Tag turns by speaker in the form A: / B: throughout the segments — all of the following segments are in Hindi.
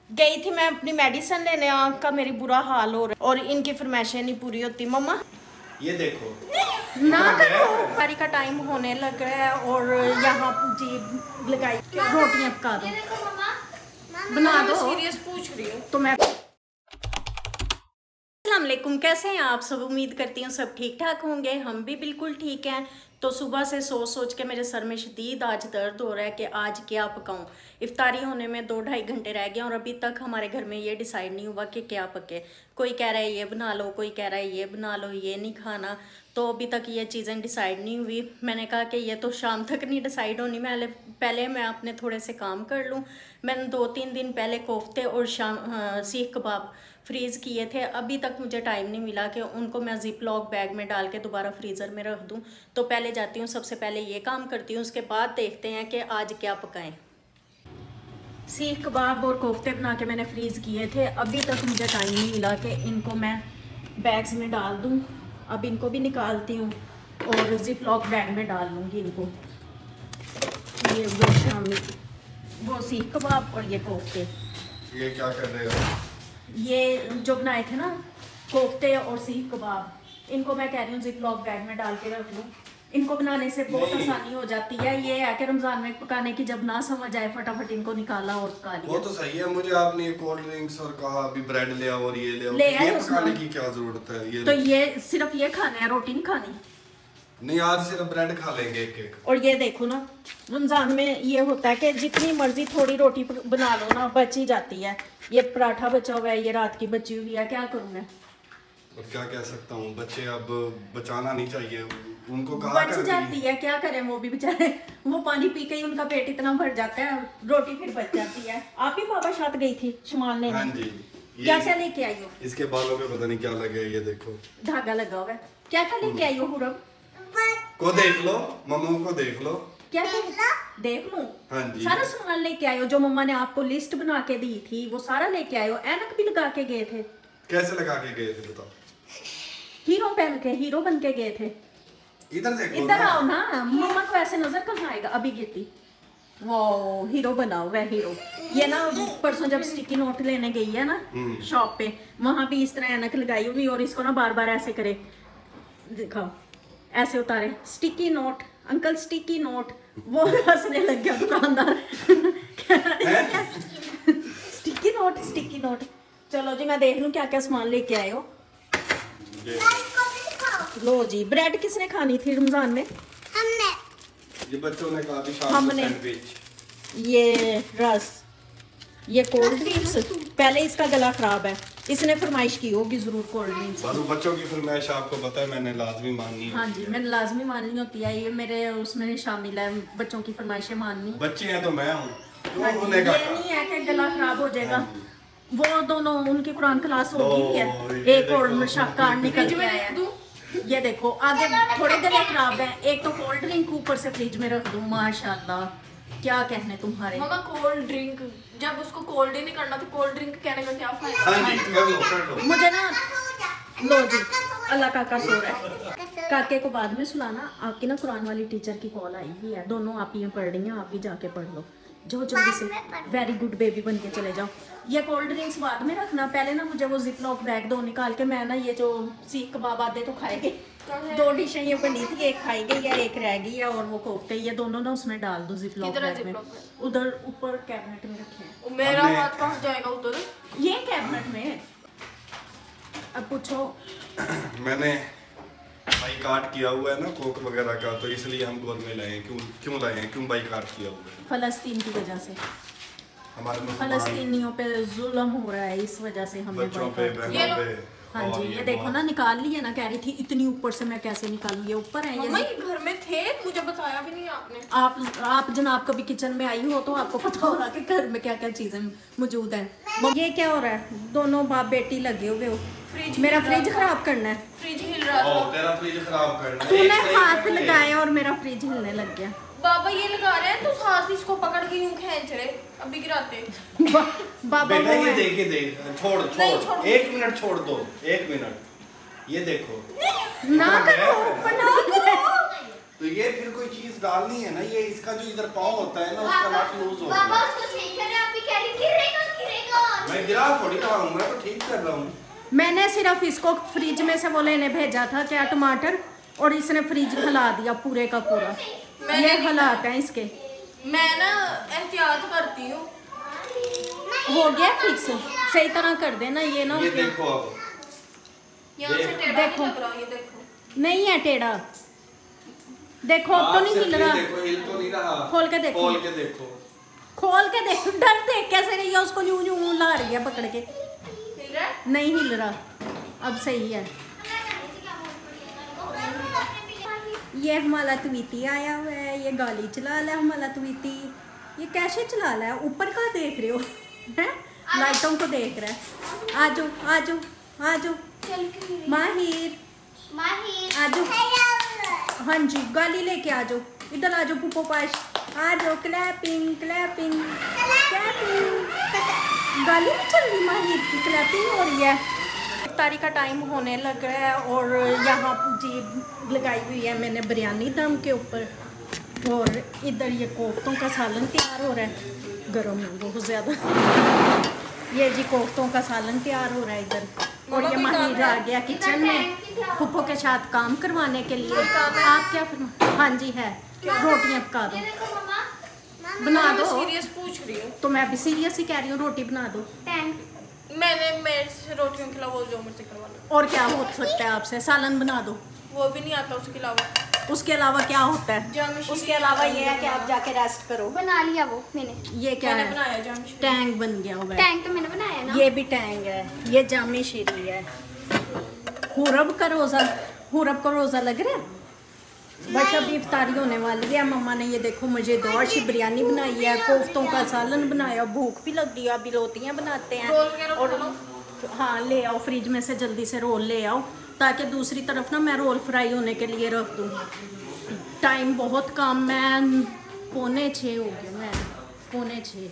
A: गई थी मैं अपनी मेडिसिन लेने, आँख का मेरी बुरा हाल हो रहा है और इनकी फरमाइशें नहीं पूरी होती। मम्मा
B: ये देखो
A: ना करो, पारी का टाइम होने लग रहा है और यहाँ जी लगाई रोटियाँ पका दो, बना दो।
C: सीरियस पूछ रही हूँ
A: तो मैं अस्सलाम वालेकुम, कैसे हैं आप सब? उम्मीद करती हूँ सब ठीक ठाक होंगे। हम भी बिल्कुल ठीक हैं। तो सुबह से सोच के मेरे सर में शदीद आज दर्द हो रहा है कि आज क्या पकाऊं। इफ्तारी होने में 2-2.5 घंटे रह गए और अभी तक हमारे घर में ये डिसाइड नहीं हुआ कि क्या पके। कोई कह रहा है ये बना लो, कोई कह रहा है ये बना लो, ये नहीं खाना। तो अभी तक ये चीज़ें डिसाइड नहीं हुई। मैंने कहा कि ये तो शाम तक नहीं डिसाइड होनी, पहले मैं अपने थोड़े से काम कर लूँ। मैंने 2-3 दिन पहले कोफ्ते और सीख कबाब फ्रीज़ किए थे। अभी तक मुझे टाइम नहीं मिला कि उनको मैं जिप लॉक बैग में डाल के दोबारा फ्रीज़र में रख दूं। तो पहले जाती हूँ, सबसे पहले ये काम करती हूँ, उसके बाद देखते हैं कि आज क्या पकाएं। सीख कबाब और कोफ्ते बना के मैंने फ्रीज़ किए थे। अभी तक मुझे टाइम नहीं मिला कि इनको मैं बैग्स में डाल दूँ। अब इनको भी निकालती हूँ और जिप लॉक बैग में डाल लूँगी इनको। ये वो शामी वो सीख कबाब और ये कोफ्ते।
B: ये क्या कर रहे हो?
A: ये जो बनाए थे ना कोफ्ते और सीख कबाब, इनको मैं कह रही हूँ जिप लॉक बैग में डाल के रख लूँ। इनको बनाने से बहुत आसानी हो जाती है। ये है कि रमज़ान में पकाने की जब ना समझ आए फटाफट इनको निकाला और पका लिया।
B: वो तो सही है। मुझे आपने ये कोल्ड ड्रिंक्स और कहा अभी ब्रेड ले आओ और ये ले आओ,
A: ले
B: ये
A: आए
B: पकाने की क्या जरूरत है? ये
A: तो ये सिर्फ ये खाना है, रोटी नहीं खानी।
B: नहीं, आज सिर्फ ब्रेड खा लेंगे एक।
A: और ये देखो ना, रमज़ान में ये होता है कि जितनी मर्जी थोड़ी रोटी बना लो ना, बच ही जाती है। ये पराठा बचा हुआ है, ये रात की बची हुई है, क्या करूँ मैं?
B: और क्या कह सकता हूँ, बच्चे अब बचाना नहीं चाहिए, उनको कहा
A: बच जाती है, क्या करें वो भी बेचारे। वो पानी पी के ही उनका पेट इतना भर जाता है, रोटी फिर बच जाती है। आप ही बाबा साथ गई थी शुमाल ने?
B: हाँ जी।
A: क्या क्या लेके आई हो?
B: इसके बालों पे पता नहीं क्या लगे, ये देखो
A: धागा लगा हुआ है। क्या क्या लेके आई हो हुरम?
B: को देख लो, मम्मा को देख लो।
A: क्या देख लूं?
B: हाँ जी।
A: सारा सामान लेके आयो जो मम्मा ने आपको लिस्ट बना के दी थी, वो सारा लेके आयो। ऐनक भी लगा के गए थे।
B: कैसे लगा के गए थे बताओ?
A: हीरो पहन के, हीरो बन के गए थे।
B: इधर देखो,
A: इधर आओ ना, मम्मा को ऐसे नजर कहाँ आएगा? अभी गिरती वो हीरो बनाओ, वह हीरो। ये ना परसों जब स्टिकी नोट लेने गई है ना शॉप पे, वहां भी इस तरह ऐनक लगाई हुई और इसको ना बार बार ऐसे करे, दिखाओ ऐसे उतारे, sticky note uncle sticky note. वो हंसने लग गया दुकानदार। Sticky note sticky note. चलो जी, मैं देख लूं क्या क्या सामान लेके आए हो। लो जी, ब्रेड किसने खानी थी रमजान में?
B: हमने। ये बच्चों ने कहा शाम को सैंडविच।
A: ये रस, ये कोल्ड ड्रिंक्स। पहले इसका गला खराब है, इसने फरमाइश की होगी जरूर कोल्ड ड्रिंक्स।
B: बच्चों की फरमाइश आपको पता है, मैंने लाजमी माननी है।
A: हाँ जी, मैंने लाजमी माननी होती है, ये मेरे उसमें शामिल है, बच्चों की फरमाइशें माननी।
B: बच्चे हैं तो मैं हूँ।
A: हाँ, ये नहीं है कि गला खराब हो जाएगा। वो दोनों उनकी कुरान क्लास होगी है, एक और मुशाक्कार निकल के आया है। ये देखो आगे थोड़े गले खराब है, एक तो कोल्ड ड्रिंक ऊपर से फ्रिज में रख दूं। माशाल्लाह, क्या कहने तुम्हारे।
C: मामा कोल्ड ड्रिंक, जब उसको कोल्ड ही नहीं करना तो कोल्ड ड्रिंक कहने का क्या फायदा?
B: हाँ जी, कर लो।
A: मुझे ना, लो जी, अल्लाह काका सो रहा है। काके को बाद में सुलाना। आपकी ना कुरान वाली टीचर की कॉल आई हुई है, दोनों आप ही पढ़ रही हैं, आप भी जाके पढ़ लो। जो जल्दी से वेरी गुड बेबी बन के चले जाओ। ये कोल्ड ड्रिंक्स बाद में रखना, पहले ना मुझे वो जिप लॉक बैग दो निकाल के। मैं ना ये जो सीख कबाब आधे तो खाएंगे, 2 डिशें ये बनी थी, एक खाई गई है, एक रह गई है, और वो कोफ्ते ये दोनों ना उसमें डाल दो जिप लॉक बैग में। उधर ऊपर कैबिनेट में रखे हैं।
C: मेरा हाथ कहाँ जाएगा उधर?
A: ये कैबिनेट में। अब पूछो।
B: मैंने बाइकाट किया हुआ है ना कोक वगैरह का, तो इसलिए हम गोल में लाए हैं। क्यों लाए हैं, क्यों बाइकाट किया हुआ है?
A: फलस्तीन की वजह से,
B: हमारे
A: फलस्तीनियों पे जुल्म हो रहा है, इस वजह से हमने
B: बच्चों पे, बहनों पे।
A: हाँ जी, ये देखो ना, निकाल ली है ना। कह रही थी इतनी ऊपर से मैं कैसे निकालूं, ये ऊपर है।
C: मम्मा ये घर में थे, मुझे बताया भी नहीं आपने।
A: आप जनाब कभी किचन में आई हो तो आपको पता होगा कि घर में क्या क्या चीजें मौजूद है। ये क्या हो रहा है? दोनों बाप बेटी लगे हुए हो। मेरा फ्रिज खराब करना है।
C: फ्रिज हिल रहा था।
B: तेरा फ्रिज खराब करना है।
A: तूने हाथ लगाया और मेरा फ्रिज हिलने लग गया।
C: बाबा ये लगा रहे हैं तो साथ इसको पकड़ के यूं खींच रहे, अभी गिराते।
A: बाबा
B: बेटा
A: वो
B: ये
A: है।
B: देख छोड़ 1 मिनट छोड़ दो, 1 मिनट। ये देखो
A: ना करो,
B: तो ये फिर कोई चीज डालनी है ना, ये इसका जो इधर पाँव होता है ना, उसका नट लूज होता है।
D: बाबा उसको सही कर रहे हैं, आप भी कह रही गिरेगा गिरेगा।
B: मैं गिरा थोड़ी रहा हूँ, मैं तो ठीक कर रहा हूँ।
A: मैंने सिर्फ इसको फ्रिज में से वो लेने भेजा था क्या टमाटर, और इसने फ्रिज हिला दिया पूरे का पूरा। ये हालात हैं इसके।
C: मैं ना एहतियात करती हूँ।
A: हो गया फिक्स, सही तरह कर देना ये ना।
B: ये देखो अब,
C: यहाँ से टेढ़ा
A: देखो।
C: नहीं लग रहा, ये देखो।
A: नहीं है टेढ़ा, देखो अब तो नहीं हिल रहा।
B: देखो हिल तो नहीं रहा।
A: खोल के देखो,
B: खोल के देखो,
A: खोल के देखो। डर देख कैसे रही है उसको, यूं यूं ला रही है पकड़ के।
C: हिल रहा है?
A: नहीं हिल रहा, अब सही है। ये हमारा ट्वीटी आया हुआ है, ये गाली चला रहा है हमारा ट्वीटी। ये कैसे चला रहा है, ऊपर का देख रहे हो हैं, लाइटों को देख रहा है। आजो आजो आजो माहिर, आजो। हाँ जी, गाली लेके आजो, इधर आजो पुप्पो पास, आजो। Clapping clapping clapping. गाली नहीं चल रही, माहिर की क्लैपिंग हो रही है। इफ्तारी का टाइम होने लग रहा है और यहाँ जी लगाई हुई है मैंने बिरयानी दम के ऊपर, और इधर ये कोफ्तों का सालन तैयार हो रहा है। गर्म है बहुत ज़्यादा। ये जी कोफ्तों का सालन तैयार हो रहा है इधर, और ये माहिर आ गया किचन में पुप्पो के साथ काम करवाने के लिए। आप क्या फरमा? हाँ जी है, रोटियाँ पका दो, बना दो।
C: सीरियस पूछ रही हूँ।
A: तो मैं भी सीरियस ही कह रही हूँ, रोटी बना दो।
C: मैंने मेरे से रोटियों के अलावा जो मुझसे करवाना।
A: और क्या हो सकता है आपसे? सालन बना दो।
C: वो भी नहीं आता उसके अलावा।
A: उसके अलावा क्या होता है?
C: जामशी।
A: उसके अलावा ये है कि आप जाके रेस्ट करो।
D: बना लिया वो मैंने।
A: ये क्या
C: मैंने
A: है?
C: बनाया जामशी।
A: टैंक बन गया हुआ है।
D: टैंक तो मैंने बनाया ना।
A: ये भी टैंक है, ये जामी शीरी है। हुरब का रोज़ा, हुरब का रोज़ा लग रहा है। बस अभी इफ्तारी होने वाली है। मम्मा ने ये देखो मुझे दोशी बिरयानी बनाई है, कोफ्तों का सालन बनाया, भूख भी लग गई। अभी रोटियाँ बनाते हैं।
C: रोल वगैरह
A: और
C: बना
A: हाँ ले आओ, फ्रिज में से जल्दी से रोल ले आओ, ताकि दूसरी तरफ ना मैं रोल फ्राई होने के लिए रख दूँ। टाइम बहुत कम, मैं 5:45 हो गया, मैं 5:45।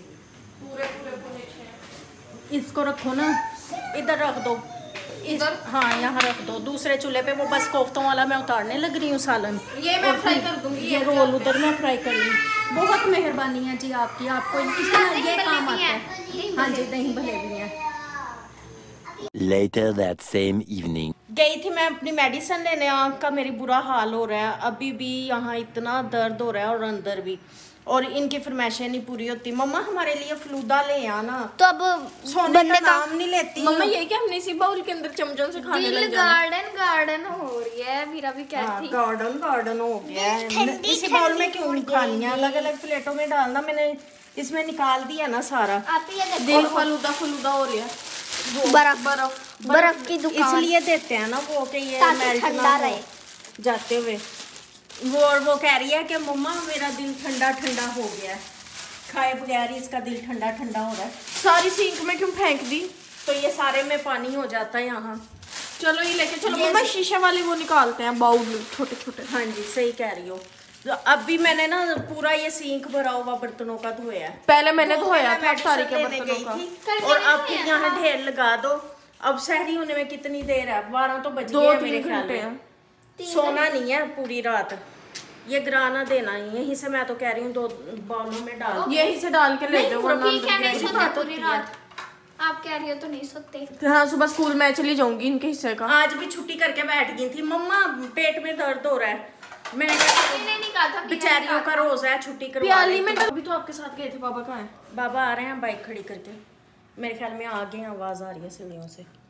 A: इसको रखो ना, इधर रख दो।
C: इधर?
A: हाँ यहाँ रख दो, दूसरे चूल्हे पे। वो बस कोफ्तों वाला मैं उतारने लग रही हूँ सालन।
C: ये मैं
A: और
C: फ्राई
A: फिर
C: कर दूंगी।
A: ये रोल उधर मैं फ्राई करूँगी। बहुत मेहरबानी है जी आपकी, आपको इतना ये काम आता है। हाँ जी, दही भले भी हैं।
E: Later that same evening.
A: गई थी मैं अपनी मेडिसिन लेने, आँख का मेरी बुरा हाल हो रहा है। अभी भी यहाँ इतना दर्द हो रहा है और अंदर भी, और इनकी फरमाइशें नहीं पूरी होती। मम्मा हमारे लिए फलूदा ले आना।
D: तो अब
A: सोने का नाम नहीं लेती।
C: मम्मा ये क्या हमने इसी बाउल के अंदर चमचों से खाने
D: दिल
C: लग जाना।
D: गार्डन गार्डन हो रही है। मीरा भी कहती थी
A: गार्डन गार्डन हो गया है। इसी बाउल में क्यों नहीं खानी है, अलग अलग प्लेटों में डालना। मैंने इसमें निकाल दिया ना सारा।
D: आप ये देखो
C: दिल फलूदा फलूदा हो रहा है।
D: बर्फ की दुकान,
A: इसलिए देते हैं ना वो, कि ये
D: ताकि
A: मेल्ट
D: ठंडा
A: ना हो
D: रहे।
A: जाते हुए। वो कह रही है कि मम्मा मेरा दिल ठंडा ठंडा हो गया है, खाए बगैर ही इसका दिल ठंडा ठंडा हो रहा है।
C: सारी सिंक में क्यों फेंक दी?
A: तो ये सारे में पानी हो जाता है यहाँ।
C: चलो ये लेके चलो।
A: ये
C: मम्मा शीशे वाले वो निकालते हैं बाउल छोटे छोटे।
A: हाँ जी सही कह रही हो। तो अभी मैंने ना पूरा ये सिंक भरा हुआ बर्तनों का धोया है।
C: पहले मैंने धोया
A: मैं
C: था सारी के
A: लेने
C: बर्तनों
A: गई
C: का।
A: थी, और अब फिर यहाँ ढेर लगा दो। अब सहरी होने में कितनी देर है? 12 तो बज गए हैं मेरे
C: 2-3
A: ख्याल
C: घंटे
A: में।
C: हैं।
A: सोना नहीं है पूरी रात। ये गिराना देना ही यहीं से, मैं तो कह रही हूँ 2 बाउलों में डाल दो।
C: यही से डाल के ले जाओ वरना
D: ठीक है,
C: अंदर
D: नहीं
C: गिरेगी।
D: सोते पूरी रात। आप कह रही हो तो नहीं सोते।
C: हाँ सुबह स्कूल मैं चली जाऊंगी इनके हिस्से का।
A: आज भी छुट्टी करके बैठ गई थी। मम्मा पेट में दर्द हो रहा है। मैंने
D: नहीं कहा था
A: बेचारियों का रोजा है, छुट्टी करवा
C: प्याली में
A: देती।
C: अभी तो आपके साथ गए थे। बाबा कहाँ है?
A: बाबा आ रहे हैं बाइक खड़ी करके, मेरे ख्याल में आगे आवाज आ रही है सीढ़ियों से।